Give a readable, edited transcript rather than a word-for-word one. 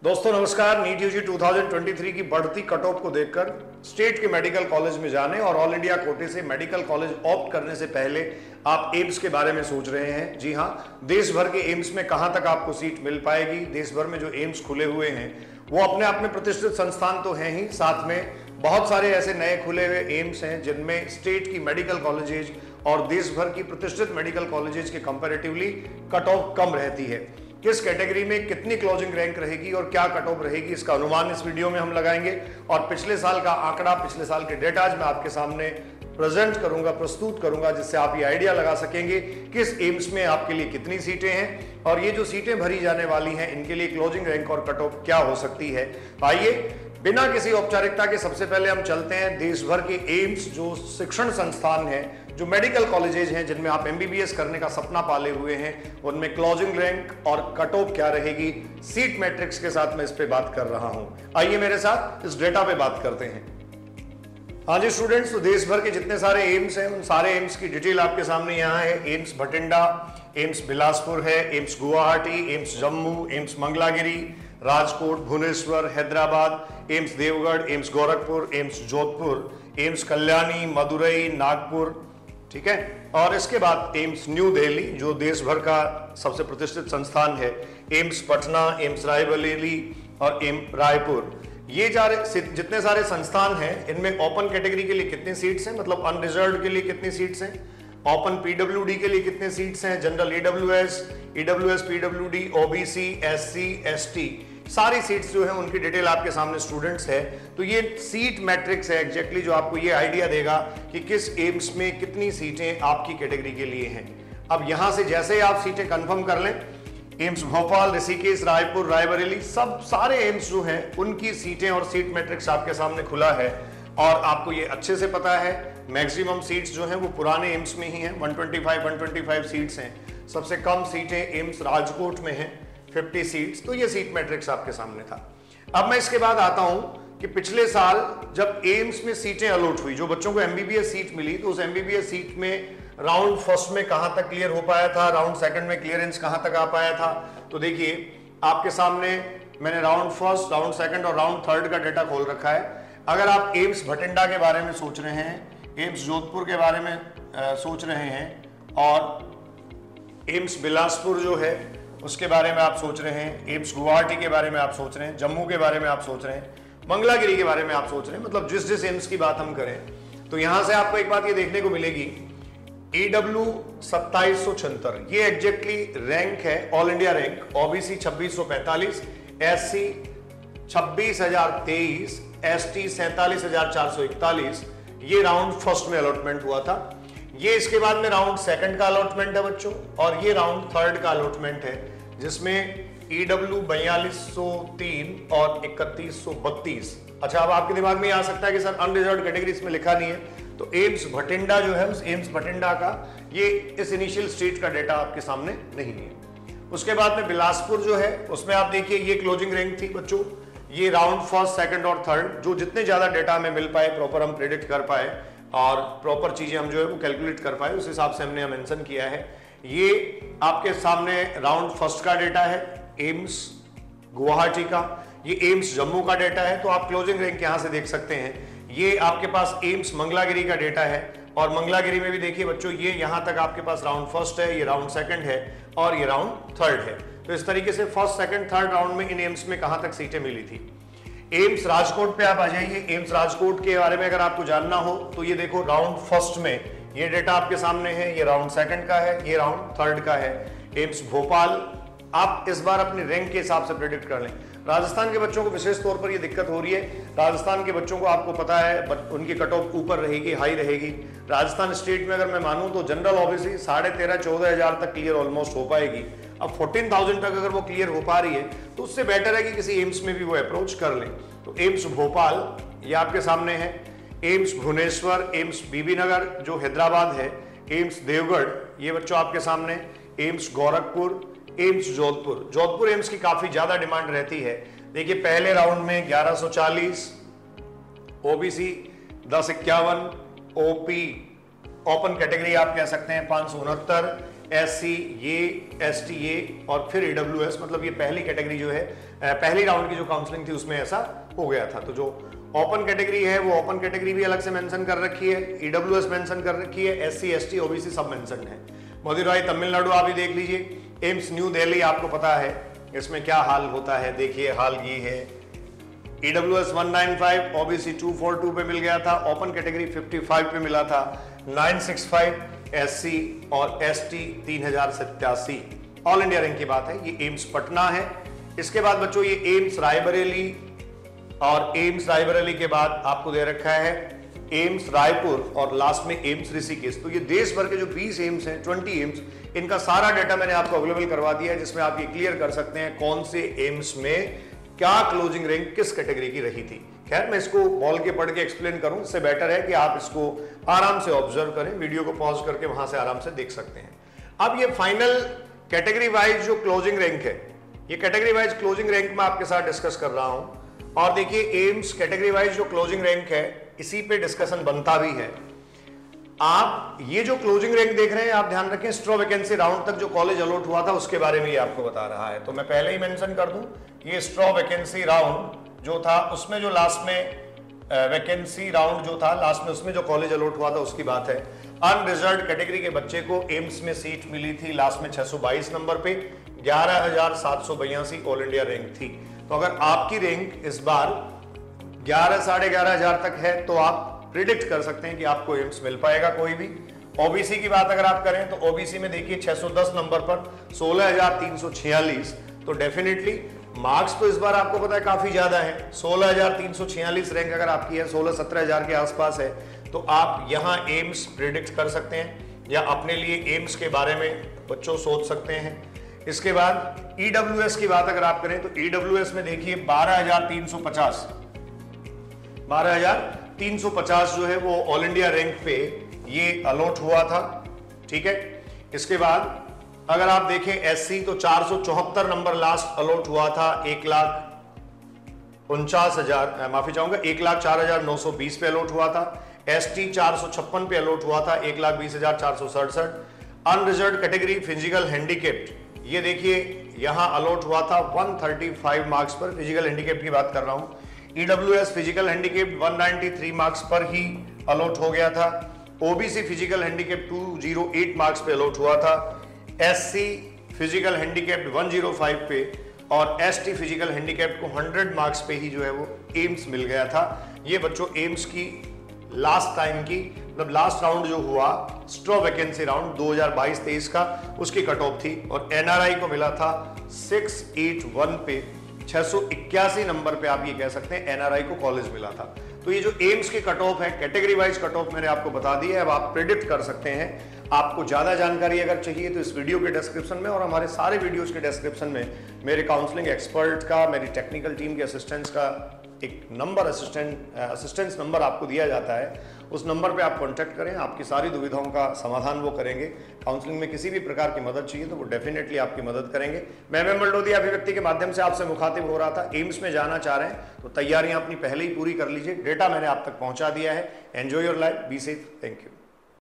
दोस्तों नमस्कार। NEET UG 2023 की बढ़ती कट ऑफ को देखकर स्टेट के मेडिकल कॉलेज में जाने और ऑल इंडिया कोटे से मेडिकल कॉलेज ऑप्ट करने से पहले आप एम्स के बारे में सोच रहे हैं। जी हाँ, देश भर के एम्स में कहां तक आपको सीट मिल पाएगी। देश भर में जो एम्स खुले हुए हैं वो अपने आप में प्रतिष्ठित संस्थान तो हैं ही, साथ में बहुत सारे ऐसे नए खुले हुए एम्स हैं जिनमें स्टेट की मेडिकल कॉलेजेज और देश भर की प्रतिष्ठित मेडिकल कॉलेजेज के कंपैरेटिवली कट ऑफ कम रहती है। किस कैटेगरी में कितनी क्लोजिंग रैंक रहेगी और क्या कट ऑफ रहेगी, इसका अनुमान इस वीडियो में हम लगाएंगे और पिछले साल का आंकड़ा, पिछले साल के डेटा आज मैं आपके सामने प्रेजेंट करूंगा, प्रस्तुत करूंगा, जिससे आप ये आइडिया लगा सकेंगे किस एम्स में आपके लिए कितनी सीटें हैं और ये जो सीटें भरी जाने वाली हैं इनके लिए क्लोजिंग रैंक और कट ऑफ क्या हो सकती है। आइए बिना किसी औपचारिकता के सबसे पहले हम चलते हैं देश भर के एम्स, जो शिक्षण संस्थान हैं, जो मेडिकल कॉलेजेज हैं जिनमें आप एमबीबीएस करने का सपना पाले हुए हैं, उनमें क्लोजिंग रैंक और कट ऑफ क्या रहेगी, सीट मैट्रिक्स के साथ मैं इस पे बात कर रहा हूं। आइए मेरे साथ इस डेटा पे बात करते हैं। हाँ जी स्टूडेंट्स, तो देश भर के जितने सारे एम्स हैं उन सारे एम्स की डिटेल आपके सामने यहाँ है। एम्स भटिंडा, एम्स बिलासपुर है, एम्स गुवाहाटी, एम्स जम्मू, एम्स मंगलागिरी, राजकोट, भुवनेश्वर, हैदराबाद, एम्स देवगढ़, एम्स गोरखपुर, एम्स जोधपुर, एम्स कल्याणी, मदुरई, नागपुर, ठीक है। और इसके बाद एम्स न्यू दिल्ली जो देश भर का सबसे प्रतिष्ठित संस्थान है, एम्स पटना, एम्स रायबरेली और एम्स रायपुर। ये जितने सारे संस्थान हैं इनमें ओपन कैटेगरी के लिए कितनी सीट्स हैं, मतलब अनरिजर्व्ड के लिए कितनी सीट्स हैं, ओपन पीडब्ल्यूडी के लिए कितने सीट्स हैं, general EWS, PWD, OBC, SC, ST, सारी सीट्स जो है उनकी डिटेल आपके सामने स्टूडेंट्स है। तो ये सीट मैट्रिक्स है एग्जैक्टली जो आपको ये आइडिया देगा कि किस एम्स में कितनी सीटें आपकी कैटेगरी के लिए हैं। अब यहां से जैसे ही आप सीटें कंफर्म कर लें, एम्स भोपाल, ऋषिकेश, रायपुर, रायबरेली, सब सारे एम्स जो हैं उनकी सीटें और सीट मैट्रिक्स आपके सामने खुला है और आपको ये अच्छे से पता है मैक्सिमम सीट्स जो हैं वो पुराने एम्स में ही हैं। 125 सीट्स हैं। सबसे कम सीटें एम्स राजकोट में हैं, 50 सीट्स। तो ये सीट मैट्रिक्स आपके सामने था। अब मैं इसके बाद आता हूं कि पिछले साल जब एम्स में सीटें अलॉट हुई, जो बच्चों को एमबीबीएस सीट मिली, तो उस एमबीबीएस सीट में राउंड फर्स्ट में कहां तक क्लियर हो पाया था, राउंड सेकंड में क्लियरेंस कहां तक आ पाया था। तो देखिए आपके सामने मैंने राउंड फर्स्ट, राउंड सेकंड और राउंड थर्ड का डेटा खोल रखा है। अगर आप एम्स भटिंडा के बारे में सोच रहे हैं, एम्स जोधपुर के बारे में सोच रहे हैं और एम्स बिलासपुर जो है उसके बारे में आप सोच रहे हैं, एम्स गुवाहाटी के बारे में आप सोच रहे हैं, जम्मू के बारे में आप सोच रहे हैं, मंगलागिरी के बारे में आप सोच रहे हैं, मतलब जिस जिस एम्स की बात हम करें, तो यहां से आपको एक बात ये देखने को मिलेगी, ईडब्ल्यू 2776 ये एग्जैक्टली रैंक है, all India rank. OBC 2645, SC 26,023, ST 47,441, ये राउंड फर्स्ट में अलॉटमेंट हुआ था। ये इसके बाद में राउंड सेकंड का अलॉटमेंट है बच्चों, और ये राउंड थर्ड का अलॉटमेंट है जिसमें ईडब्ल्यू 4203 और 3132। अच्छा, अब आपके दिमाग में आ सकता है कि सर अनरिजर्व्ड कैटेगरी इसमें लिखा नहीं है। तो एम्स भटिंडा जो है, उस एम्स भटिंडा का ये इस इनिशियल स्टेज का डेटा आपके सामने नहीं है। उसके बाद में बिलासपुर जो है उसमें आप देखिए ये क्लोजिंग रैंक थी बच्चों। ये राउंड फर्स्ट, सेकंड और थर्ड, जो जितने ज्यादा डेटा हमें मिल पाए, प्रॉपर हम प्रेडिक्ट कर पाए और प्रॉपर चीजें हम जो है वो कैलकुलेट कर पाए, उस हिसाब से हमने मेंशन किया है। ये आपके सामने राउंड फर्स्ट का डेटा है एम्स गुवाहाटी का, ये एम्स जम्मू का डेटा है। तो आप क्लोजिंग रैंक यहां से देख सकते हैं। ये आपके पास एम्स मंगलागिरी का डेटा है और मंगलागिरी में भी देखिए बच्चों, ये यहां तक आपके पास राउंड फर्स्ट है, ये राउंड सेकंड है और ये राउंड थर्ड है। तो इस तरीके से फर्स्ट, सेकंड, थर्ड राउंड में इन एम्स में कहां तक सीटें मिली थी। एम्स राजकोट पे आप आ जाइए। एम्स राजकोट के बारे में अगर आपको जानना हो तो ये देखो राउंड फर्स्ट में ये डेटा आपके सामने है, ये राउंड सेकंड का है, ये राउंड थर्ड का है। एम्स भोपाल, आप इस बार अपने रैंक के हिसाब से प्रेडिक्ट कर लें। राजस्थान के बच्चों को विशेष तौर पर ये दिक्कत हो रही है। राजस्थान के बच्चों को आपको पता है उनकी कट ऑफ ऊपर रहेगी, हाई रहेगी। राजस्थान स्टेट में अगर मैं मानूं तो जनरल ओबीसी 13,500-14,000 तक क्लियर ऑलमोस्ट हो पाएगी। अब 14,000 तक अगर वो क्लियर हो पा रही है तो उससे बेटर है कि किसी एम्स में भी वो अप्रोच कर लें। तो एम्स भोपाल ये आपके सामने है, एम्स भुवनेश्वर, एम्स बीबी नगर जो हैदराबाद है, एम्स देवगढ़ ये बच्चों आपके सामने, AIIMS Gorakhpur, AIIMS Jodhpur. Jodhpur AIIMS की काफी ज्यादा डिमांड रहती है। देखिए पहले राउंड में 1140, ओबीसी 1051, ओपी ओपन कैटेगरी आप कह सकते हैं 569, SC ये, ST ये और फिर AWS, मतलब ये पहली कैटेगरी जो है, पहली राउंड की जो काउंसलिंग थी उसमें ऐसा हो गया था। तो जो ओपन कैटेगरी है वो ओपन कैटेगरी भी अलग से मेंशन कर रखी है, AWS मेंशन कर रखी है, SC ST OBC सब मेंशन है। मदुराई तमिलनाडु आप भी देख लीजिए। एम्स न्यू दिल्ली आपको पता है इसमें क्या हाल होता है, देखिए हाल ये है। AWS 195, OBC 242 पे मिल गया था, ओपन कैटेगरी 55 पे मिला था, 965 SC और ST 3087। ऑल इंडिया रैंक की बात है। ये एम्स पटना है। इसके बाद बच्चों ये एम्स रायबरेली, और एम्स रायबरेली के बाद आपको दे रखा है एम्स रायपुर और लास्ट में एम्स ऋषिकेश। तो ये देश भर के जो 20 एम्स हैं, 20 एम्स, इनका सारा डाटा मैंने आपको अवेलेबल करवा दिया है, जिसमें आप ये क्लियर कर सकते हैं कौन से एम्स में क्या क्लोजिंग रैंक किस कैटेगरी की रही थी। खैर मैं इसको बोल के पढ़ के एक्सप्लेन करूं, इससे बेटर है कि आप इसको आराम से ऑब्जर्व करें, वीडियो को पॉज करके वहां से आराम से देख सकते हैं। अब ये फाइनल कैटेगरी वाइज जो क्लोजिंग रैंक है, ये कैटेगरी वाइज क्लोजिंग रैंक मैं आपके साथ डिस्कस कर रहा हूं। और देखिए एम्स कैटेगरी वाइज जो क्लोजिंग रैंक है इसी पे डिस्कशन बनता भी है। आप ये जो क्लोजिंग रैंक देख रहे हैं, आप ध्यान रखें स्ट्रॉ वैकेंसी राउंड तक जो कॉलेज अलॉट हुआ था उसके बारे में ये आपको बता रहा है। तो मैं पहले ही मेंशन कर दूं, ये स्ट्रॉ वैकेंसी राउंड जो था उसमें जो लास्ट में वैकेंसी राउंड जो था लास्ट में उसमें जो कॉलेज अलॉट हुआ था उसकी बात है। अनरिजर्व्ड कैटेगरी के बच्चे को एम्स में सीट मिली थी लास्ट में 622 नंबर पे, 11,782 ऑल इंडिया रैंक थी। तो अगर आपकी रैंक इस बार 11 साढ़े 11,000 तक है तो आप प्रिडिक्ट कर सकते हैं कि आपको एम्स मिल पाएगा कोई भी। ओबीसी की बात अगर आप करें तो ओबीसी में देखिए 610 नंबर पर 16,346, तो डेफिनेटली मार्क्स तो इस बार आपको पता है काफी ज्यादा है। 16,346 रैंक अगर आपकी है, 16-17,000 के आसपास है, तो आप यहां एम्स प्रिडिक्ट कर सकते हैं या अपने लिए एम्स के बारे में बच्चों सोच सकते हैं। इसके बाद ईडब्ल्यूएस की बात अगर आप करें तो ईडब्ल्यूएस में देखिए 12,350 जो है वो ऑल इंडिया रैंक पे ये अलॉट हुआ था, ठीक है। इसके बाद अगर आप देखें एससी तो 474 नंबर लास्ट अलॉट हुआ था, 1,49,000 माफी चाहूंगा 1,04,920 पे अलॉट हुआ था। एसटी 456 पे अलॉट हुआ था, 1,20,467। अनरिजर्व्ड कैटेगरी फिजिकल हैंडीकेप्ड, ये देखिए यहां अलॉट हुआ था 135 मार्क्स पर, फिजिकल हैंडीकेप्ड की बात कर रहा हूं। ईडब्ल्यूएस फिजिकल हैंडीकेप्ड 193 मार्क्स पर ही अलॉट हो गया था। ओबीसी फिजिकल हैंडीकेप्ड 208 मार्क्स पे अलॉट हुआ था। एससी फिजिकल हैंडीकेप्ड 105 पे और एसटी फिजिकल हैंडीकेप्ड को 100 मार्क्स पे ही जो है वो एम्स मिल गया था। ये बच्चों एम्स की लास्ट टाइम की मतलब लास्ट राउंड जो हुआ स्ट्रॉ वैकेंसी राउंड 2022-23 का, उसकी कट ऑफ थी और एनआरआई को मिला था 681 पे, 681 नंबर पे आप ये कह सकते हैं एनआरआई को कॉलेज मिला था। तो ये जो एम्स की कट ऑफ है कैटेगरी वाइज कट ऑफ मैंने आपको बता दी है, अब आप प्रेडिक्ट कर सकते हैं। आपको ज्यादा जानकारी अगर चाहिए तो इस वीडियो के डिस्क्रिप्शन में और हमारे सारे वीडियोस के डिस्क्रिप्शन में मेरे काउंसलिंग एक्सपर्ट का, मेरी टेक्निकल टीम के असिस्टेंट्स का एक नंबर असिस्टेंस नंबर आपको दिया जाता है। उस नंबर पे आप कांटेक्ट करें, आपकी सारी दुविधाओं का समाधान वो करेंगे। काउंसलिंग में किसी भी प्रकार की मदद चाहिए तो वो डेफिनेटली आपकी मदद करेंगे। मैं मल्डोदिया अभिव्यक्ति के माध्यम से आपसे मुखातिब हो रहा था। एम्स में जाना चाह रहे हैं तो तैयारियां अपनी पहले ही पूरी कर लीजिए। डेटा मैंने आप तक पहुंचा दिया है। Enjoy your life, be safe, thank you.